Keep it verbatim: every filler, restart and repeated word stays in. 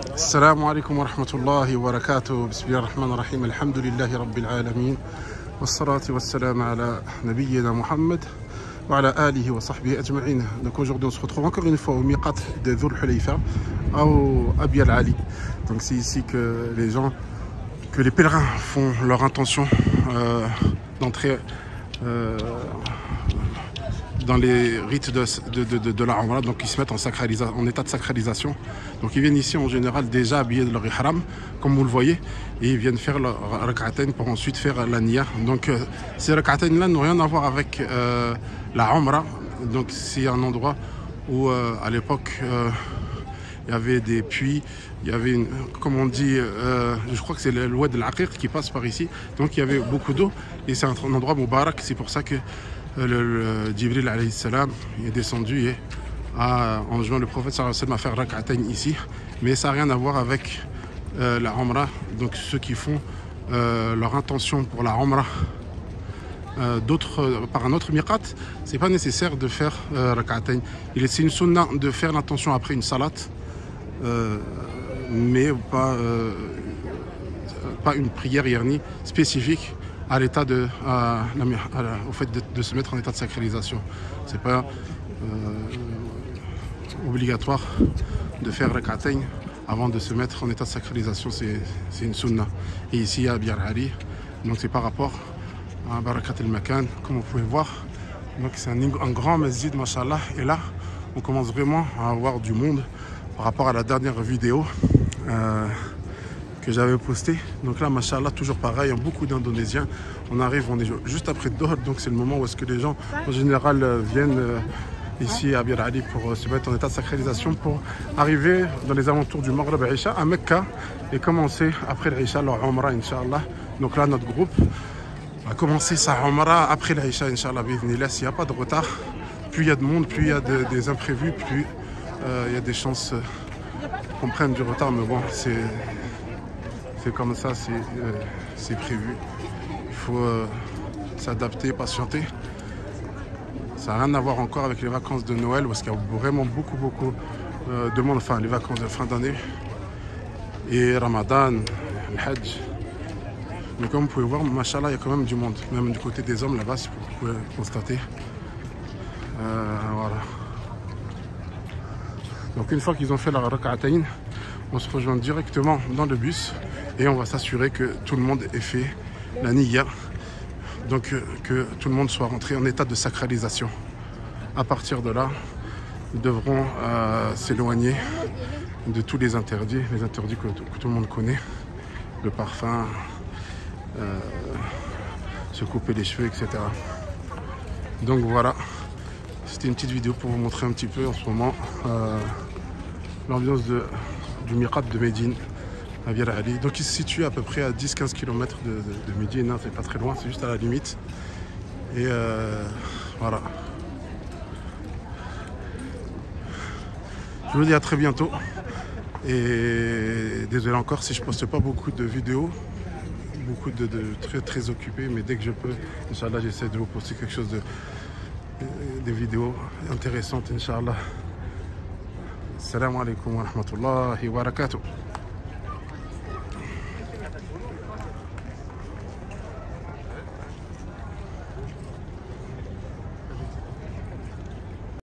السلام عليكم ورحمة الله وبركاته. بسم الله الرحمن الرحيم. الحمد لله رب العالمين والصلاة والسلام على نبينا محمد وعلى آله وصحبه أجمعين. Donc aujourd'hui on se retrouve encore une fois au miqat de Dhul Hulayfa au Abyad Ali. Donc c'est ici que les gens, que les pèlerins font leur intention euh, d'entrer euh, dans les rites de, de, de, de, de la Umrah, donc ils se mettent en, en état de sacralisation. Donc ils viennent ici en général déjà habillés de leur ihram, comme vous le voyez, et ils viennent faire leur rak'atayn pour ensuite faire la niya. Donc euh, ces rak'atayn là n'ont rien à voir avec euh, la Umrah. Donc c'est un endroit où euh, à l'époque euh, il y avait des puits, il y avait une, comme on dit, euh, je crois que c'est le Oued al-Aqiq qui passe par ici, donc il y avait beaucoup d'eau et c'est un, un endroit Moubarak. C'est pour ça que le, le Jibril alayhi salam est descendu et a enjoint le prophète sallallahu alayhi wa sallam à faire rak'atayn ici, mais ça n'a rien à voir avec euh, la Umrah. Donc ceux qui font euh, leur intention pour la Umrah euh, d'autres par un autre miqat, c'est pas nécessaire de faire euh, rak'atayn. Il est c'est une sunna de faire l'intention après une salat, euh, mais pas euh, pas une prière yerni spécifique à l'état de à, à, à, au fait de, de se mettre en état de sacralisation. C'est pas euh, obligatoire de faire rak'atayn avant de se mettre en état de sacralisation. C'est une sunna. Et ici à Abyad Ali, donc c'est par rapport à Barakat al-Makan, comme vous pouvez voir. Donc c'est un, un grand masjid, mashallah. Et là on commence vraiment à avoir du monde par rapport à la dernière vidéo euh, que j'avais posté. Donc là, machallah, toujours pareil, hein, beaucoup d'Indonésiens. On arrive, on est juste après Doha, donc c'est le moment où est-ce que les gens en général euh, viennent euh, ici à Abyad Ali pour euh, se mettre en état de sacralisation, pour arriver dans les alentours du Maghreb à Isha à Mecca et commencer après l'Isha leur Umrah, Inch'Allah. Donc là, notre groupe va commencer sa Umrah après l'Isha, Inch'Allah, b'idhnillah. S'il n'y a pas de retard, plus il y a de monde, plus il y a de, des imprévus, plus euh, il y a des chances euh, qu'on prenne du retard. Mais bon, c'est c'est comme ça, c'est euh, prévu. Il faut euh, s'adapter, patienter. Ça n'a rien à voir encore avec les vacances de Noël, parce qu'il y a vraiment beaucoup, beaucoup euh, de monde, enfin les vacances de fin d'année et Ramadan, le Hajj. Mais comme vous pouvez voir, machallah, il y a quand même du monde, même du côté des hommes là-bas, si vous pouvez constater. Euh, voilà. Donc une fois qu'ils ont fait la rak'atayn, on se rejoint directement dans le bus et on va s'assurer que tout le monde ait fait la niya, donc que tout le monde soit rentré en état de sacralisation. À partir de là, ils devront euh, s'éloigner de tous les interdits, les interdits que, que tout le monde connaît, le parfum, euh, se couper les cheveux, et cetera. Donc voilà, c'était une petite vidéo pour vous montrer un petit peu en ce moment euh, l'ambiance de du miqat de Médine à Abyad Ali. Donc il se situe à peu près à dix à quinze kilomètres de, de, de Médine, hein, c'est pas très loin, c'est juste à la limite. Et euh, voilà. Je vous dis à très bientôt. Et désolé encore si je poste pas beaucoup de vidéos, beaucoup de, de très très occupé, mais dès que je peux, Inch'Allah, j'essaie de vous poster quelque chose de, de des vidéos intéressantes, Inch'Allah. Assalamu alaikum wa rahmatullahi wa barakatuh.